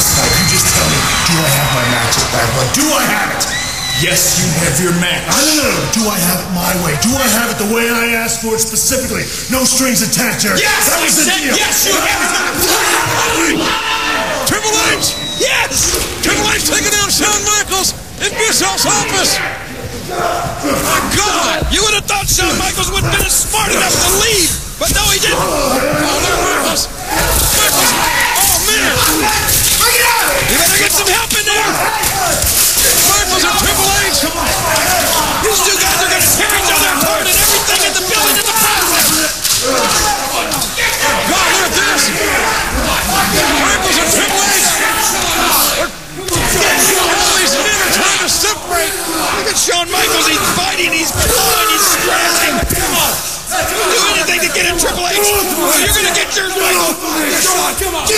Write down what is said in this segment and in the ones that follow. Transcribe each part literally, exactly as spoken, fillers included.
match tonight. You just tell me, do I have my match at Bad Blood? Do I have it? Yes, you have your match. No, no, no, no. Do I have it my way? Do I have it the way I asked for it specifically? No strings attached, Erich. Yes, that was the deal. Yes, you have it. Triple H! Yes! Triple H taking down Shawn Michaels in Bischoff's office! My God! You would have thought Shawn Michaels would have been smart enough to leave, but no, he didn't. Oh, there, Michaels! Michaels! Oh, man! You better get some help in there! Michaels and Triple H! These two guys are going to tear each other apart and everything in the building in the process! God, look at this! Michaels and Triple H! All these men are trying to separate! Look at Shawn Michaels, he's fighting, he's clawing, he's scratching! Do anything to get at Triple H! Or you're going to get yours, Michael! Come on!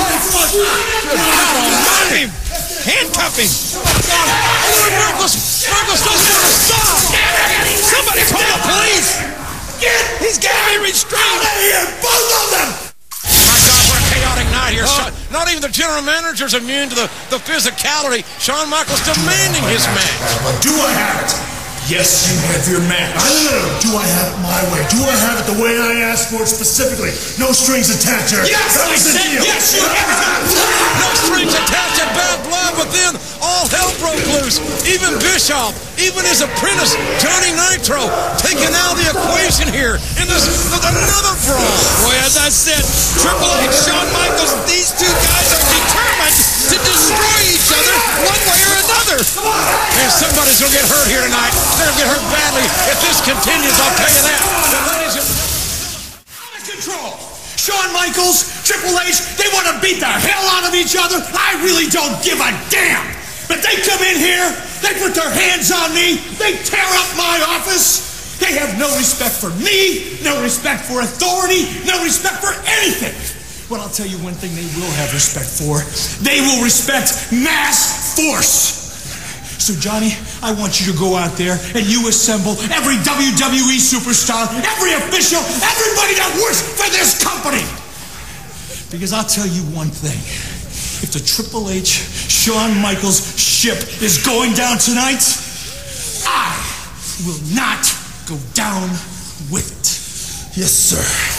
Stop him! Handcuff him! Oh, Michaels! Michaels doesn't want to stop! Somebody call the police! He's got to be restrained! Out of here, both of them! My God, what a chaotic night here. Shawn, not even the general manager's immune to the, the physicality. Shawn Michaels demanding his match. But do I have it? Yes, you have your match. No, no, no. Do I have it my way? Do I have it the way I asked for it specifically? No strings attached, Erich. Yes, that was the deal. Yes, you have it! No strings attached at Bad Blood, but then all hell broke loose. Even Bischoff, even his apprentice, Johnny Nitro, taking out the equation here in this another brawl. Boy, as I said, Triple H, Shawn Michaels, these two guys are determined to destroy each other one way or another. And somebody's going to get hurt here tonight. They're going to get hurt badly if this continues, I'll tell you that. Out of control. Shawn Michaels, Triple H, they want to beat the hell out of each other. I really don't give a damn. But they come in here, they put their hands on me, they tear up my office. They have no respect for me, no respect for authority, no respect for anything. But I'll tell you one thing they will have respect for. They will respect mass force. So, Johnny, I want you to go out there and you assemble every W W E superstar, every official, everybody that works for this company. Because I'll tell you one thing. If the Triple H, Shawn Michaels ship is going down tonight, I will not go down with it. Yes, sir.